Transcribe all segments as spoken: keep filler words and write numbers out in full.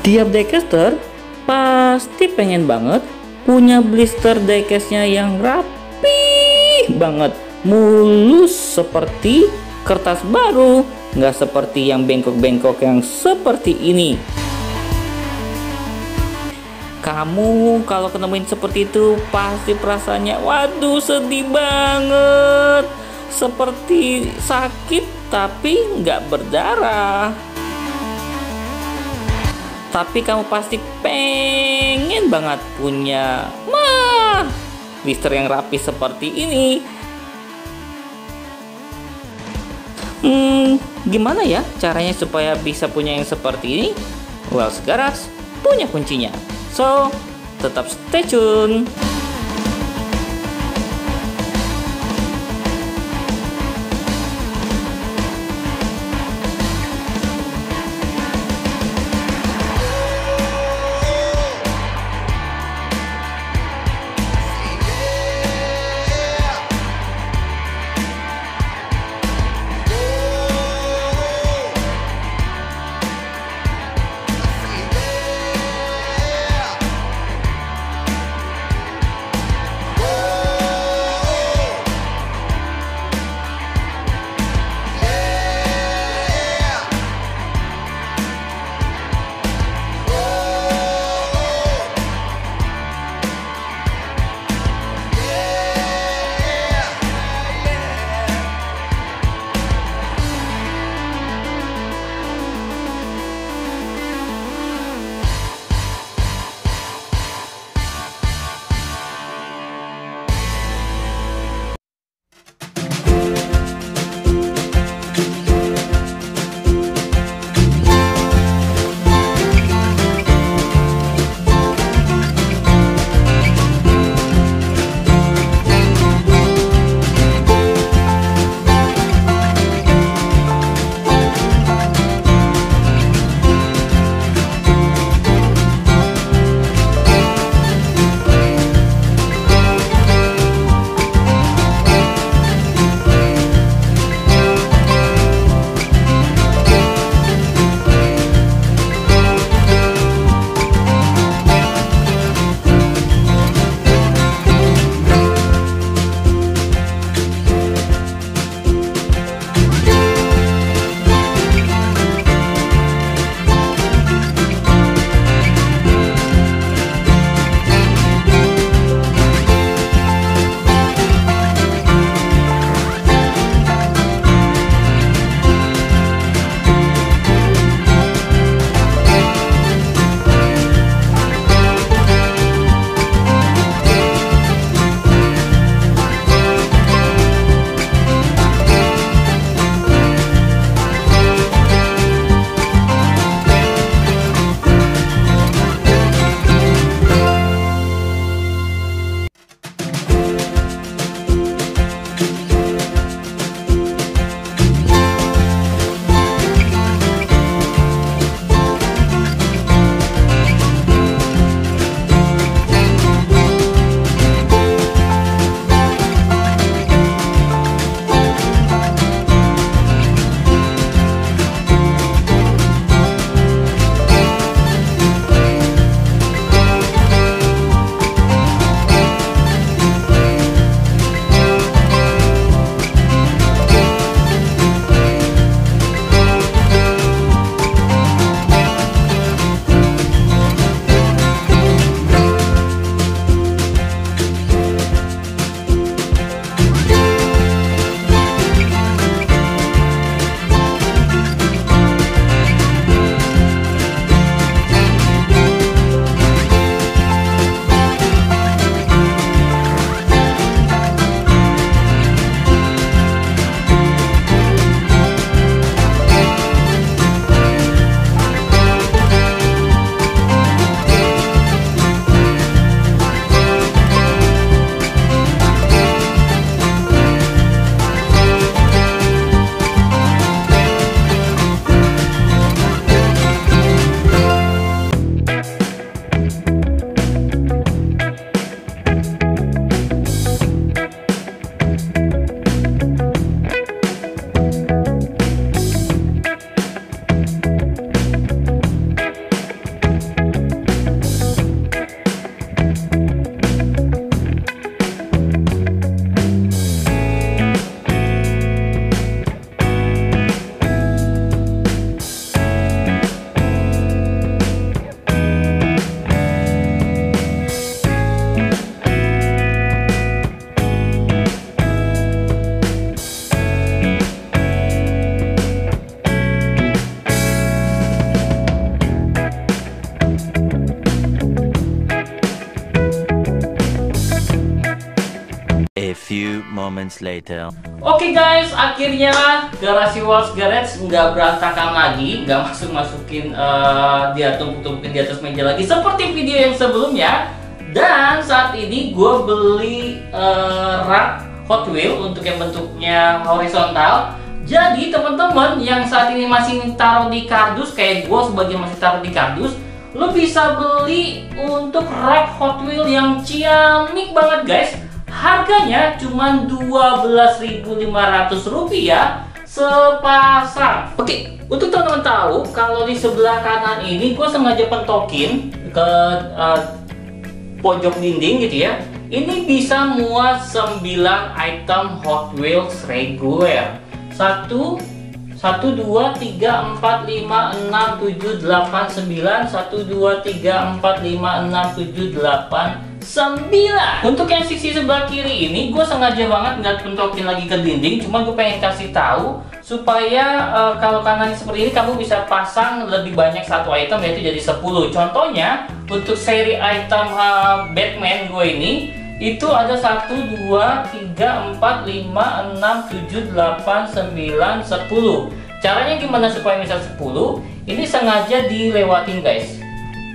Tiap diecaster pasti pengen banget punya blister diecastnya yang rapi banget, mulus seperti kertas baru, nggak seperti yang bengkok-bengkok yang seperti ini. Kamu kalau ketemuin seperti itu pasti perasaannya waduh sedih banget, seperti sakit tapi nggak berdarah. Tapi kamu pasti pengen banget punya mah blister yang rapi seperti ini. Hmm, gimana ya caranya supaya bisa punya yang seperti ini? Wells Garage punya kuncinya. So, tetap stay tune. few moments later. Oke guys, akhirnya garasi Walls Garage nggak berantakan lagi, nggak masuk-masukin uh, dia tumpuk-tumpukin di atas meja lagi seperti video yang sebelumnya. Dan saat ini gue beli uh, rak Hot Wheels untuk yang bentuknya horizontal. Jadi teman-teman yang saat ini masih taruh di kardus kayak gue sebagian masih taruh di kardus, lo bisa beli untuk rak Hot Wheels yang ciamik banget guys. Harganya cuma dua belas ribu lima ratus rupiah sepasang. Oke, untuk teman-teman tahu kalau di sebelah kanan ini gue sengaja pentokin ke uh, pojok dinding gitu ya. Ini bisa muat sembilan item Hot Wheels reguler. Satu, satu, dua, tiga, empat, lima, enam, tujuh, delapan, sembilan. Satu, dua, tiga, empat, lima, enam, tujuh, delapan, sembilan. Untuk yang sisi sebelah kiri ini gue sengaja banget nggak pentokin lagi ke dinding. Cuma gue pengen kasih tahu supaya uh, kalau kanannya seperti ini kamu bisa pasang lebih banyak satu item, yaitu jadi sepuluh. Contohnya untuk seri item uh, Batman gue ini itu ada satu, dua, tiga, empat, lima, enam, tujuh, delapan, sembilan, sepuluh. Caranya gimana supaya bisa sepuluh? Ini sengaja dilewatin guys.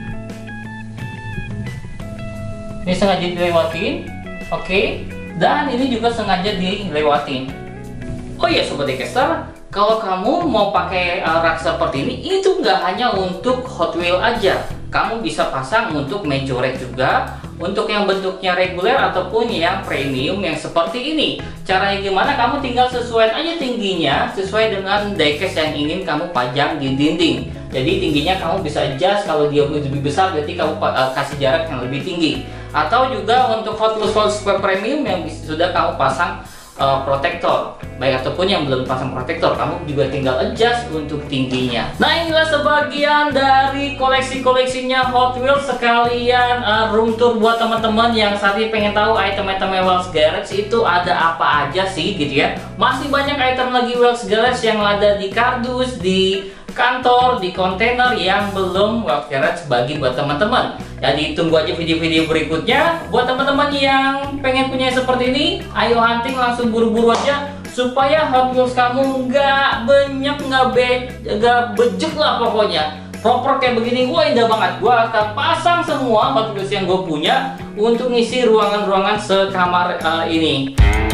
Ini sengaja dilewatin. Oke, okay. Dan ini juga sengaja dilewatin. Oh iya Sobat Daycaster, kalau kamu mau pakai uh, rak seperti ini, itu nggak hanya untuk Hot Wheels aja. Kamu bisa pasang untuk Majorette juga, untuk yang bentuknya reguler ataupun yang premium yang seperti ini. Caranya gimana? Kamu tinggal sesuaikan aja tingginya sesuai dengan diecast yang ingin kamu pajang di dinding. Jadi tingginya kamu bisa adjust, kalau dia lebih besar berarti kamu uh, kasih jarak yang lebih tinggi. Atau juga untuk Hot Wheels Super Premium yang sudah kamu pasang Uh, protektor, baik ataupun yang belum pasang protektor, kamu juga tinggal adjust untuk tingginya. Nah, inilah sebagian dari koleksi-koleksinya Hot Wheels, sekalian uh, room tour buat teman-teman yang saat ini pengen tahu item-item Walls Garage itu ada apa aja sih gitu ya. Masih banyak item lagi Walls Garage yang ada di kardus, di kantor, di kontainer yang belum Walls Garage bagi buat teman-teman. Jadi tunggu aja video-video berikutnya. Buat teman-teman yang pengen punya seperti ini, ayo hunting langsung buru-buru aja supaya Hot Wheels kamu nggak banyak, nggak be, nggak bejek lah pokoknya. Proper kayak begini, wah indah banget. Gua akan pasang semua Hot Wheels yang gue punya untuk ngisi ruangan-ruangan sekamar uh, ini.